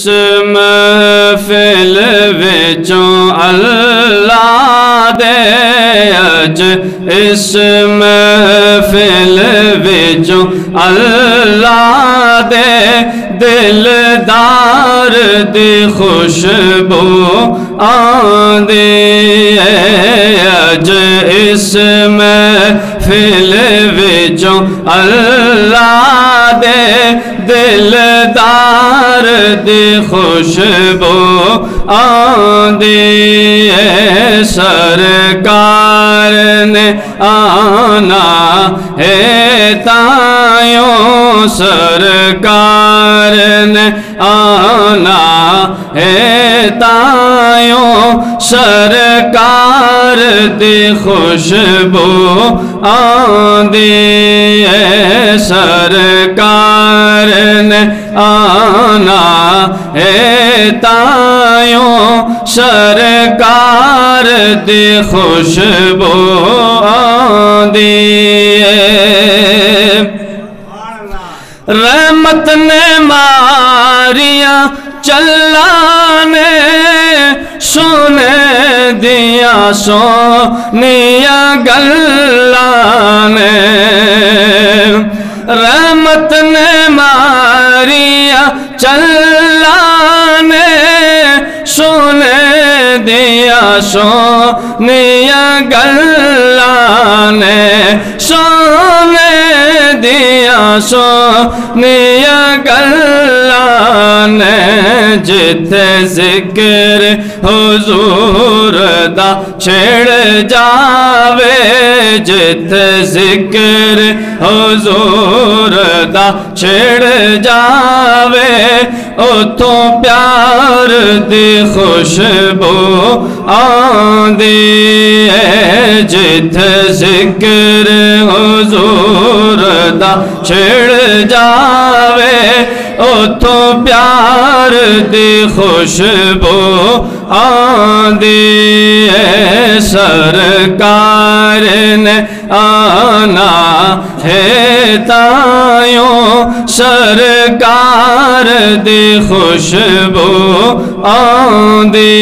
محفل وچوں اللہ دے اج اس محفل وچوں اللہ دے دلدار دی خوشبو آندی اج اس محفل وچوں اللہ دے دلدار دی خوشبو آندی سرکار نے آنا ہے تائیوں سرکار نے آنا ہے تائیوں سرکار دی خوشبو آندی سرکار نے آنا ہے تائیوں سرکار دی خوشبو آندی رحمت نے ماریاں چلانے سنے دیا سونیاں گلانے رحمت نے ماریاں چلانے سنے دیا سونیاں گلانے سونے دیا سونیاں گلانے جتھے ذکر حضور دا چھڑ جاوے جتھے ذکر حضور دا چھڑ جاوے اتھوں پیار دی خوشبو آندی جتھے ذکر حضور دا چھڑ جاوے اتھوں پیار دی خوشبو آندی سرکار نے آنا ہے تائیوں سرکار دی خوشبو آندی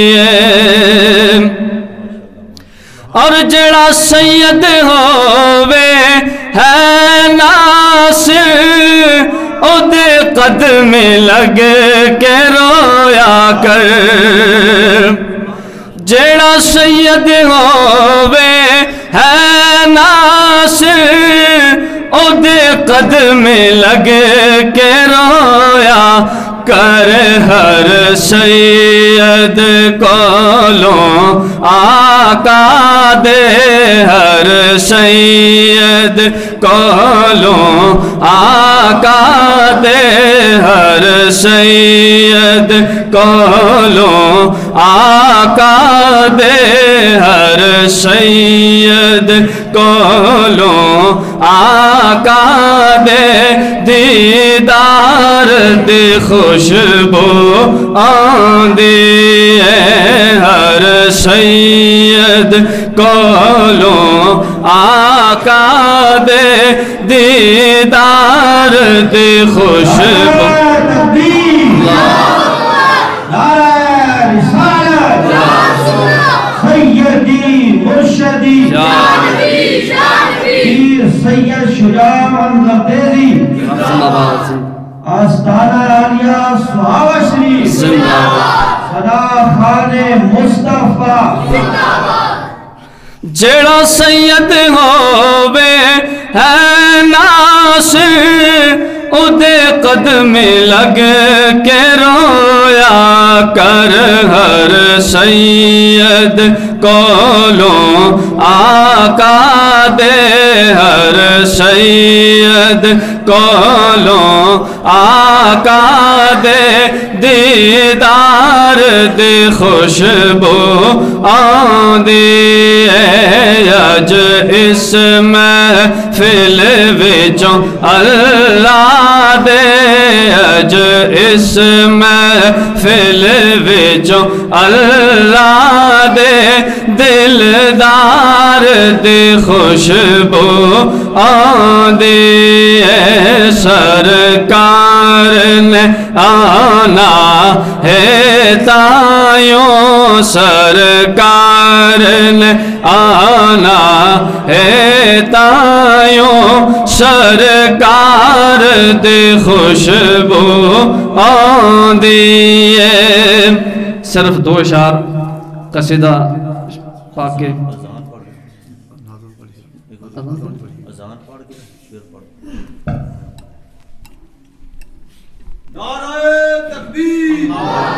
اور جڑا سید ہووے ہے ناصر او دے قدم لگ کے رویا کر جڑا سید ہووے ہے ناصر او دے قدم لگ کے رویا کر ہر سید کولوں آقا دے ہر سید کولوں آقا دے ہر سید کولوں آقا دے ہر سید کولوں آقا دے دیدار دی خوشبو آندی ہر سید کولوں آقا دے دیدار دی خوشبو سیدی مرشدی پیر سید شجاع منظر تیزی آستانہ عالیہ صحابہ شریف صدا خان مصطفیٰ جڑا سید ہووے ہے ناصر او دے قدم لگ کے رویا کر ہر سید کولوں آقا دے ہر سید کولوں آقا دے دیدار دی خوشبو آندی اج اس محفل وچوں اللہ دے اج اس محفل وچوں اللہ دے دلدار دی خوشبو آندی سرکار نے آنا ہے تائیوں سرکار نے آنا ہے تائیوں سرکار دی خوشبو آندی ہے صرف دو اشعار قصیدہ پاک کے نعرہ تکبیر